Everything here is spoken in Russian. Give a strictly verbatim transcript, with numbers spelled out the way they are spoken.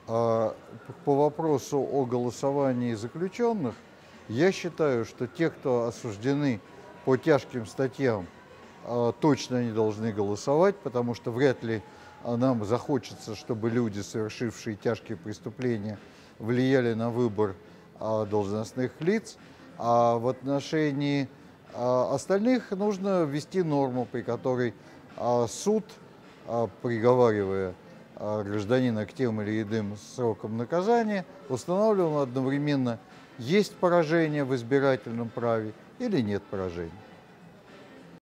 А, по вопросу о голосовании заключенных, я считаю, что те, кто осуждены по тяжким статьям, а, точно не должны голосовать, потому что вряд ли а, нам захочется, чтобы люди, совершившие тяжкие преступления, влияли на выбор а, должностных лиц. А в отношении а, остальных нужно ввести норму, при которой а, суд, а, приговаривая а, гражданина к тем или иным срокам наказания, устанавливал одновременно, есть поражение в избирательном праве или нет поражения.